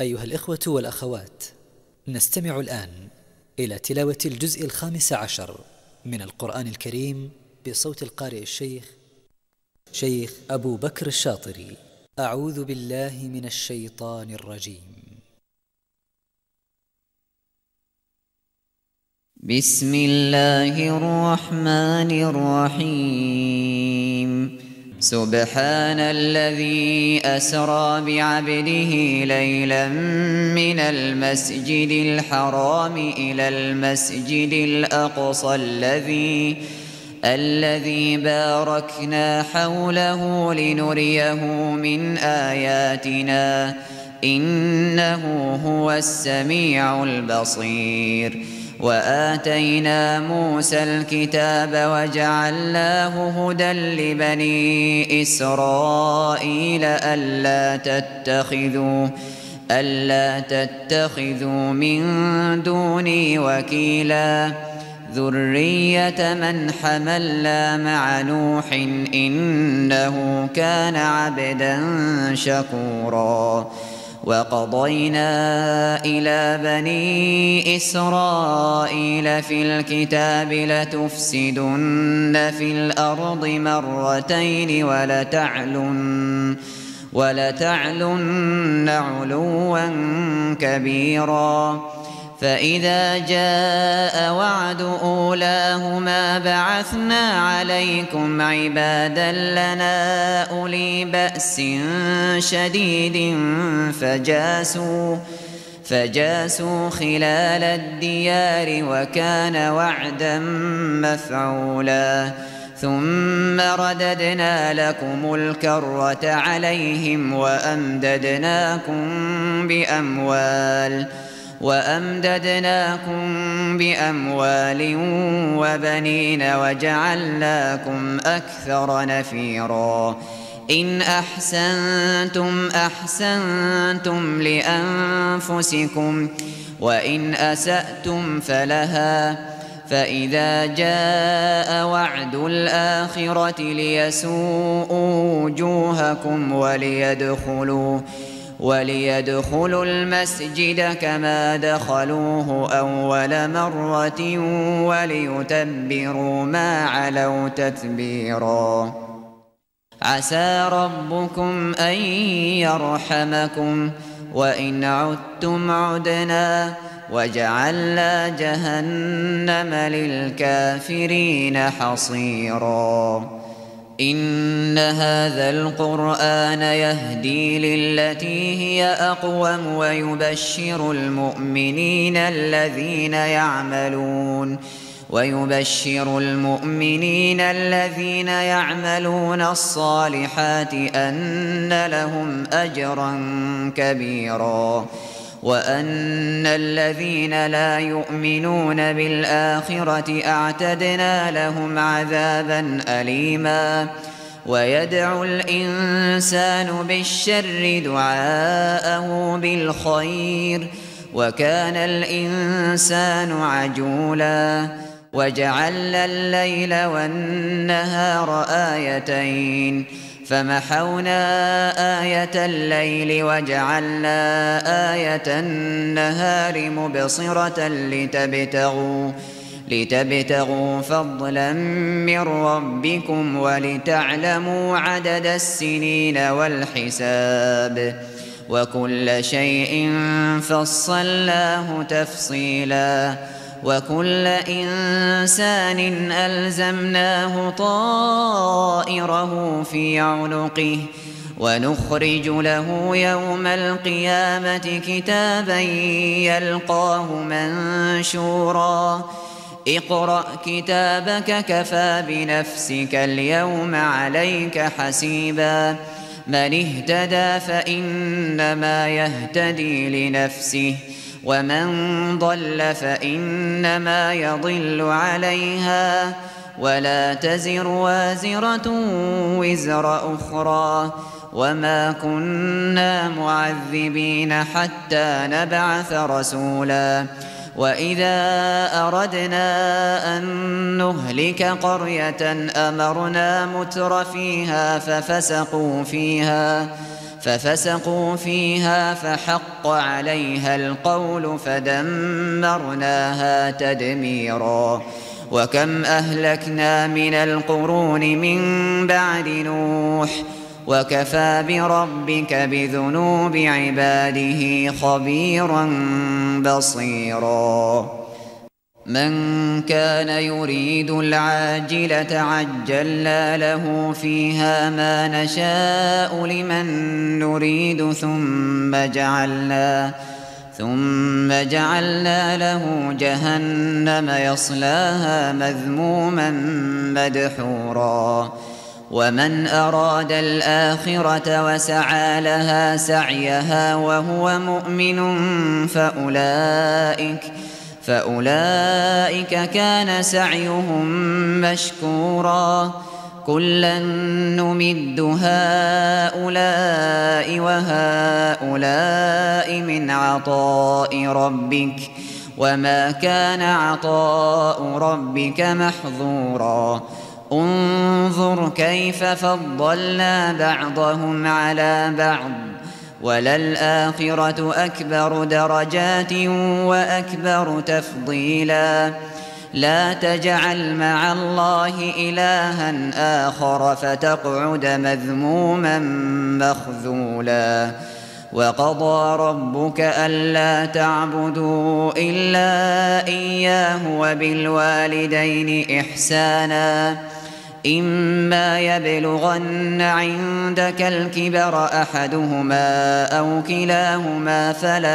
أيها الإخوة والأخوات، نستمع الآن إلى تلاوة الجزء 15 من القرآن الكريم بصوت القارئ شيخ أبو بكر الشاطري. أعوذ بالله من الشيطان الرجيم. بسم الله الرحمن الرحيم. سبحان الذي أسرى بعبده ليلا من المسجد الحرام إلى المسجد الأقصى الذي باركنا حوله لنريه من آياتنا إنه هو السميع البصير. وآتينا موسى الكتاب وجعلناه هدى لبني إسرائيل ألا تتخذوا من دوني وكيلا ذرية من حملنا مع نوح إنه كان عبدا شكورا. وقضينا إلى بني إسرائيل في الكتاب لتفسدن في الأرض مرتين ولتعلن علوا كبيرا. فإذا جاء وعد أولاهما بعثنا عليكم عبادا لنا أولي بأس شديد فجاسوا خلال الديار وكان وعدا مفعولا. ثم رددنا لكم الكرة عليهم وأمددناكم بأموال وبنين وجعلناكم أكثر نفيرا. إن أحسنتم لأنفسكم وإن أسأتم فلها. فإذا جاء وعد الآخرة ليسوءوا وجوهكم وليدخلوا المسجد كما دخلوه أول مرة وليتبروا ما علوا تتبيرا. عسى ربكم أن يرحمكم وإن عدتم عدنا وجعلنا جهنم للكافرين حصيرا. إن هذا القرآن يهدي للتي هي أقوم ويبشر المؤمنين الذين يعملون الصالحات أن لهم أجرا كبيرا. وأن الذين لا يؤمنون بالآخرة أعتدنا لهم عذابا أليما. ويدعو الإنسان بالشر دعاءه بالخير وكان الإنسان عجولا. وجعلنا الليل والنهار آيتين فمحونا آية الليل وجعلنا آية النهار مبصرة لتبتغوا فضلا من ربكم ولتعلموا عدد السنين والحساب وكل شيء فصلناه تفصيلا. وكل إنسان ألزمناه طائره في عنقه ونخرج له يوم القيامة كتابا يلقاه منشورا. اقرأ كتابك كفى بنفسك اليوم عليك حسيبا. من اهتدى فإنما يهتدي لنفسه ومن ضل فإنما يضل عليها ولا تزر وازرة وزر أخرى وما كنا معذبين حتى نبعث رسولا. وإذا أردنا أن نهلك قرية أمرنا متر فيها ففسقوا فيها فحق عليها القول فدمرناها تدميرا. وكم أهلكنا من القرون من بعد نوح وكفى بربك بذنوب عباده خبيرا بصيرا. من كان يريد العاجلة عجلنا له فيها ما نشاء لمن نريد ثم جعلنا له جهنم يصلاها مذموما مدحورا. ومن أراد الآخرة وسعى لها سعيها وهو مؤمن فأولئك كان سعيهم مشكورا. كلا نمد هؤلاء وهؤلاء من عطاء ربك وما كان عطاء ربك محظورا. انظر كيف فضلنا بعضهم على بعض وللآخرة أكبر درجات وأكبر تفضيلا. لا تجعل مع الله إلها آخر فتقعد مذموما مخذولا. وقضى ربك ألا تعبدوا إلا إياه وبالوالدين إحسانا. إما يبلغن عندك الكبر أحدهما أو كلاهما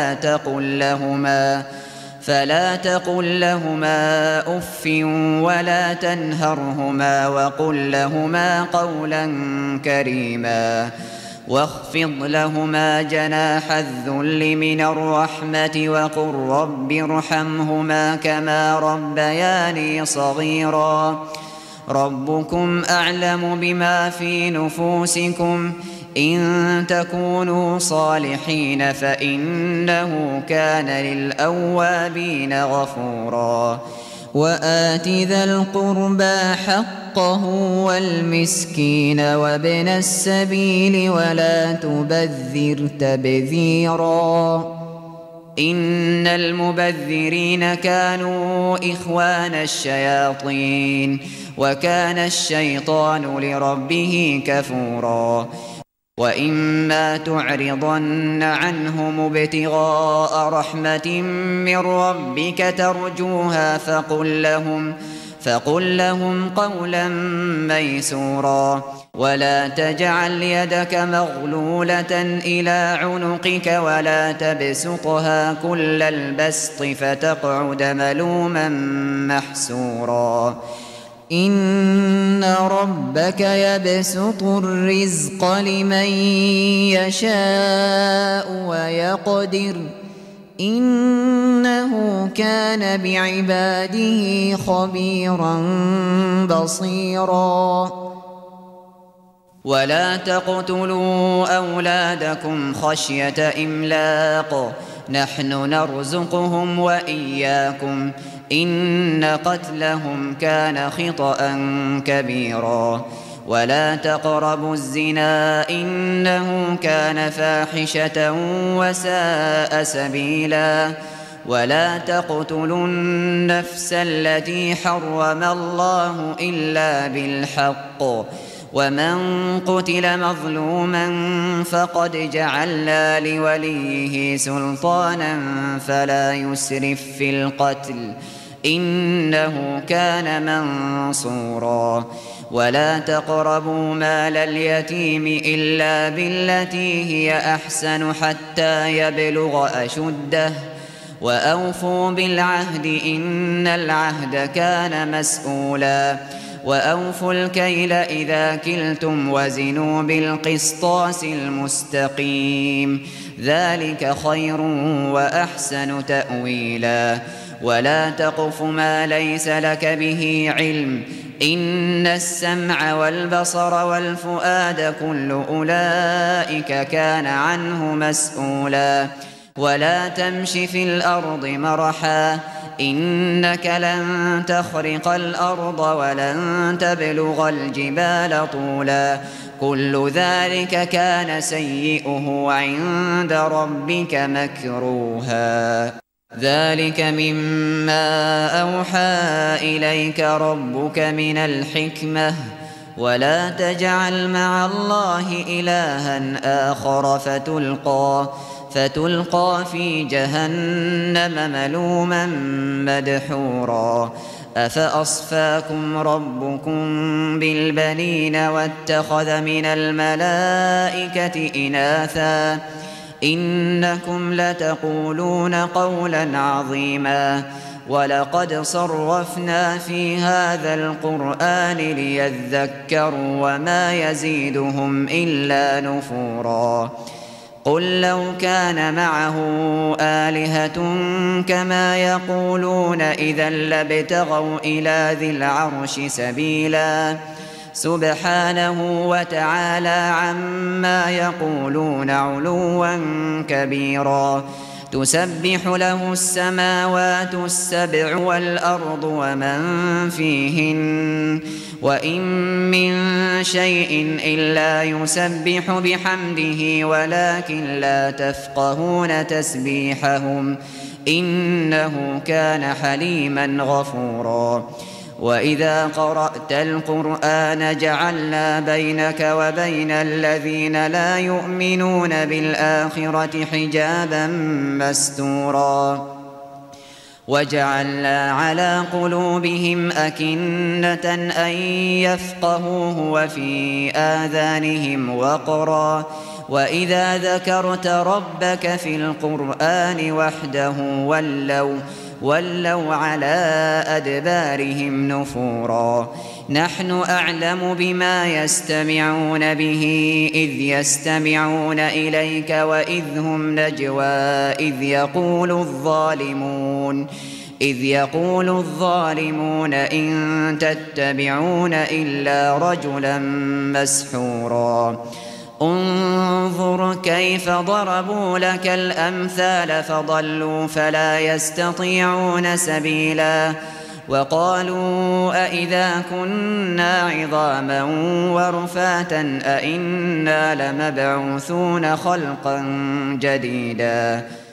فلا تقل لهما أف ولا تنهرهما وقل لهما قولا كريما. واخفض لهما جناح الذل من الرحمة وقل رب ارحمهما كما ربياني صغيرا. ربكم أعلم بما في نفوسكم إن تكونوا صالحين فإنه كان للأوابين غفورا. وآت ذا القربى حقه والمسكين وابن السبيل ولا تبذر تبذيرا. إن المبذرين كانوا إخوان الشياطين وكان الشيطان لربه كفورا. وإما تعرضن عنهم ابتغاء رحمة من ربك ترجوها فقل لهم قولا ميسورا. ولا تجعل يدك مغلولة إلى عنقك ولا تبسطها كل البسط فتقعد ملوما محسورا. إن ربك يبسط الرزق لمن يشاء ويقدر إنه كان بعباده خبيرا بصيرا. ولا تقتلوا أولادكم خشية إملاق نحن نرزقهم وإياكم إن قتلهم كان خطأ كبيرا. ولا تقربوا الزنا إنه كان فاحشة وساء سبيلا. ولا تقتلوا النفس التي حرم الله إلا بالحق ومن قتل مظلوما فقد جعلنا لوليه سلطانا فلا يسرف في القتل إنه كان منصورا. ولا تقربوا مال اليتيم إلا بالتي هي أحسن حتى يبلغ أشده وأوفوا بالعهد إن العهد كان مسؤولا. وأوفوا الكيل إذا كلتم وزنوا بالقسطاس المستقيم ذلك خير وأحسن تأويلا. ولا تقف ما ليس لك به علم إن السمع والبصر والفؤاد كل أولئك كان عنه مسؤولا. ولا تمش في الأرض مرحا إنك لن تخرق الأرض ولن تبلغ الجبال طولا كل ذلك كان سيئه عند ربك مكروها. ذلك مما أوحى إليك ربك من الحكمة ولا تجعل مع الله إلها آخر فتلقى في جهنم ملوما مدحورا. أفأصفاكم ربكم بالبنين واتخذ من الملائكة إناثا إنكم لتقولون قولا عظيما. ولقد صرفنا في هذا القرآن ليذكروا وما يزيدهم إلا نفورا. قل لو كان معه آلهة كما يقولون إذا لابتغوا إلى ذي العرش سبيلا. سبحانه وتعالى عما يقولون علوا كبيرا. تسبح له السماوات السبع والأرض ومن فيهن وإن من شيء إلا يسبح بحمده ولكن لا تفقهون تسبيحهم إنه كان حليما غفورا. وإذا قرأت القرآن جعلنا بينك وبين الذين لا يؤمنون بالآخرة حجابا مستورا. وجعلنا على قلوبهم أكنة أن يفقهوه وفي آذانهم وقرا. وإذا ذكرت ربك في القرآن وحده ولوا على أدبارهم نفورا. نحن أعلم بما يستمعون به إذ يستمعون إليك وإذ هم نجوى إذ يقول الظالمون إن تتبعون إلا رجلا مسحورا. انظر كيف ضربوا لك الأمثال فضلوا فلا يستطيعون سبيلا. وقالوا أئذا كنا عظاما ورفاتا أئنا لمبعوثون خلقا جديدا.